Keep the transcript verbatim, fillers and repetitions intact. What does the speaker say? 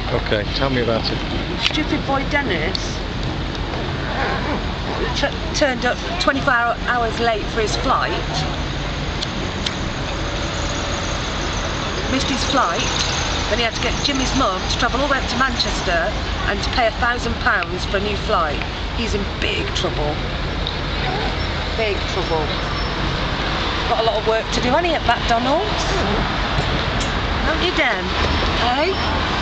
Okay, tell me about it. Stupid boy Dennis t turned up twenty-four hours late for his flight. Missed his flight. Then he had to get Jimmy's mum to travel all the way up to Manchester and to pay a thousand pounds for a new flight. He's in big trouble. Big trouble. Got a lot of work to do, hasn't he, at McDonald's? Don't you, Den? Eh?